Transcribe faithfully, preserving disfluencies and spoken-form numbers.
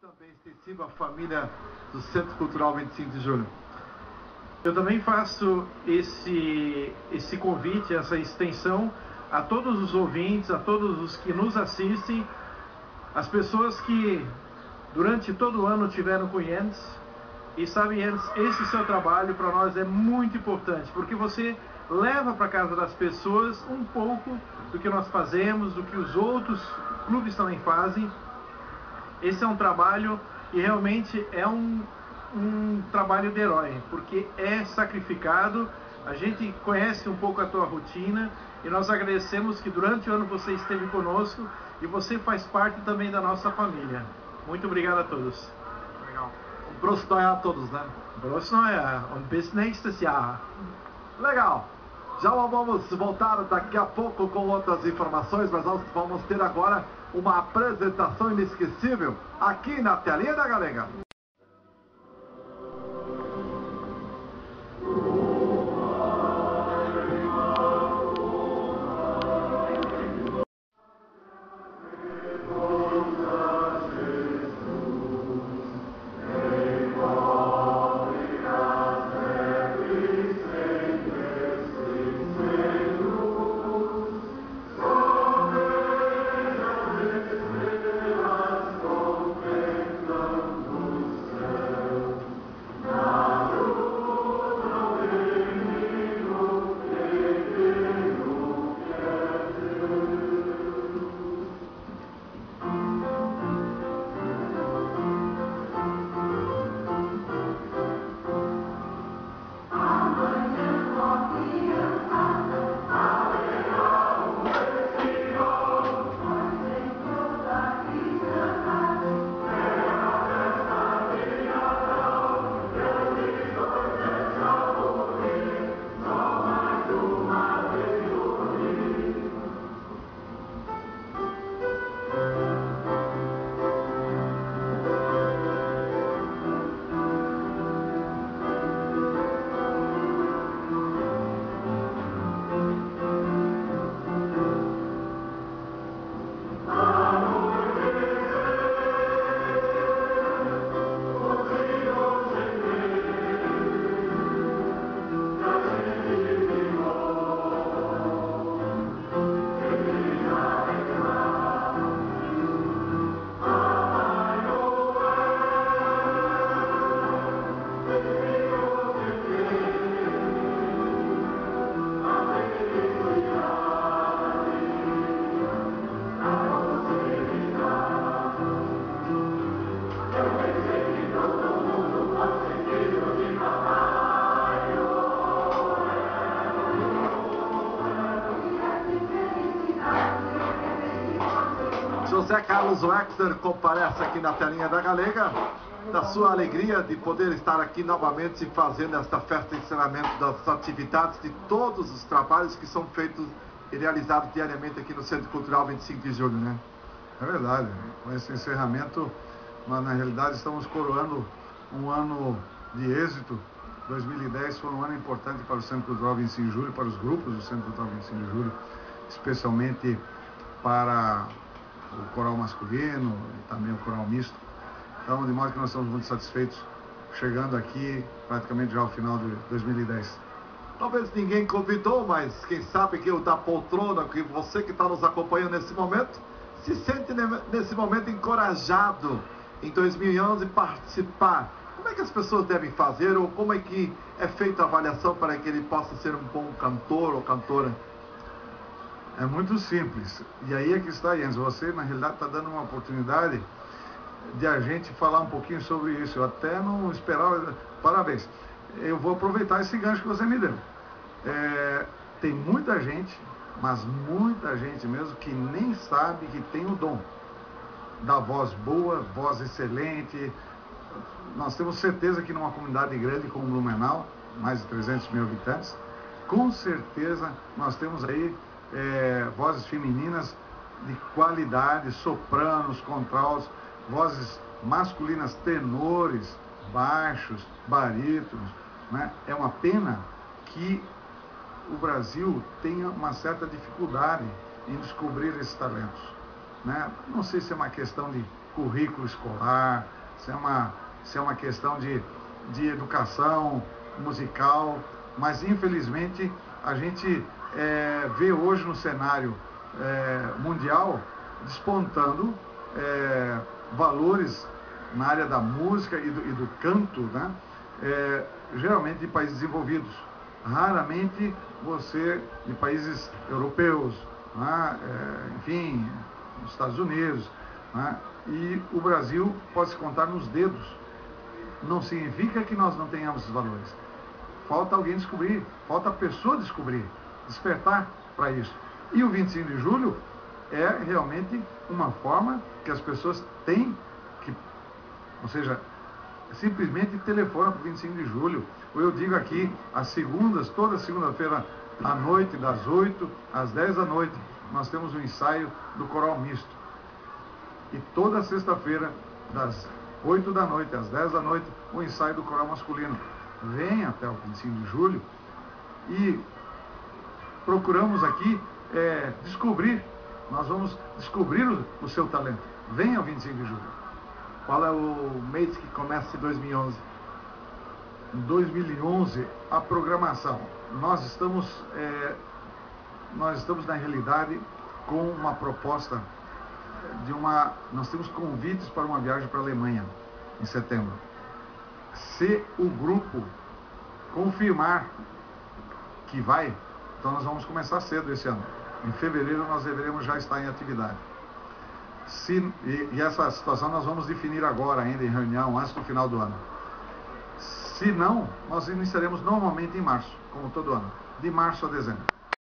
também extensivo à família do Centro Cultural vinte e cinco de julho. Eu também faço esse, esse convite, essa extensão a todos os ouvintes, a todos os que nos assistem, as pessoas que durante todo o ano tiveram com Jens. E sabe, Jens, esse seu trabalho para nós é muito importante, porque você leva para casa das pessoas um pouco do que nós fazemos, do que os outros clubes também fazem. Esse é um trabalho e realmente é um, um trabalho de herói, porque é sacrificado. A gente conhece um pouco a tua rotina e nós agradecemos que durante o ano você esteve conosco e você faz parte também da nossa família. Muito obrigado a todos. Legal. Um Prost Neujahr a todos, né? Prost Neujahr und bis nächstes Jahr. Legal. Já vamos voltar daqui a pouco com outras informações, mas nós vamos ter agora uma apresentação inesquecível aqui na telinha da Galega. José Carlos Wexner comparece aqui na telinha da Galega, da sua alegria de poder estar aqui novamente fazendo esta festa de encerramento das atividades de todos os trabalhos que são feitos e realizados diariamente aqui no Centro Cultural vinte e cinco de julho, né? É verdade, com esse encerramento, nós na realidade estamos coroando um ano de êxito. dois mil e dez foi um ano importante para o Centro Cultural vinte e cinco de julho, para os grupos do Centro Cultural vinte e cinco de julho, especialmente para o coral masculino e também o coral misto. Então, de modo que nós estamos muito satisfeitos, chegando aqui praticamente já ao final de dois mil e dez. Talvez ninguém convidou, mas quem sabe que o da poltrona, que você que está nos acompanhando nesse momento, se sente nesse momento encorajado em dois mil e onze participar. Como é que as pessoas devem fazer, ou como é que é feita a avaliação para que ele possa ser um bom cantor ou cantora? É muito simples. E aí é que está, Jens. Você, na realidade, está dando uma oportunidade de a gente falar um pouquinho sobre isso. Eu até não esperava. Parabéns. Eu vou aproveitar esse gancho que você me deu. É, tem muita gente, mas muita gente mesmo, que nem sabe que tem o dom da voz boa, voz excelente. Nós temos certeza que numa comunidade grande como Blumenau, mais de trezentos mil habitantes, com certeza nós temos aí É, vozes femininas de qualidade, sopranos, contraltos, vozes masculinas, tenores, baixos, barítonos, né? É uma pena que o Brasil tenha uma certa dificuldade em descobrir esses talentos, né? Não sei se é uma questão de currículo escolar, se é uma, se é uma questão de, de educação musical, mas infelizmente a gente é, vê hoje no cenário é, mundial despontando é, valores na área da música e do, e do canto, né? É, geralmente de países desenvolvidos, raramente você de países europeus, né? É, enfim, nos Estados Unidos, né? E o Brasil pode se contar nos dedos. Não significa que nós não tenhamos esses valores. Falta alguém descobrir, falta a pessoa descobrir, despertar para isso. E o vinte e cinco de julho é realmente uma forma que as pessoas têm que, ou seja, simplesmente telefona para o vinte e cinco de julho. Ou eu digo aqui, às segundas, toda segunda-feira à noite, das oito às dez da noite, nós temos um ensaio do coral misto. E toda sexta-feira, das oito da noite às dez da noite, o ensaio do coral masculino. Venha até o vinte e cinco de julho e procuramos aqui é, descobrir, nós vamos descobrir o, o seu talento. Venha ao vinte e cinco de julho. Qual é o mês que começa em dois mil e onze? Em dois mil e onze, a programação. Nós estamos, é, nós estamos na realidade com uma proposta de uma... Nós temos convites para uma viagem para a Alemanha em setembro. Se o grupo confirmar que vai, então nós vamos começar cedo esse ano. Em fevereiro nós deveremos já estar em atividade. Se, e, e essa situação nós vamos definir agora ainda em reunião, antes do final do ano. Se não, nós iniciaremos normalmente em março, como todo ano, de março a dezembro.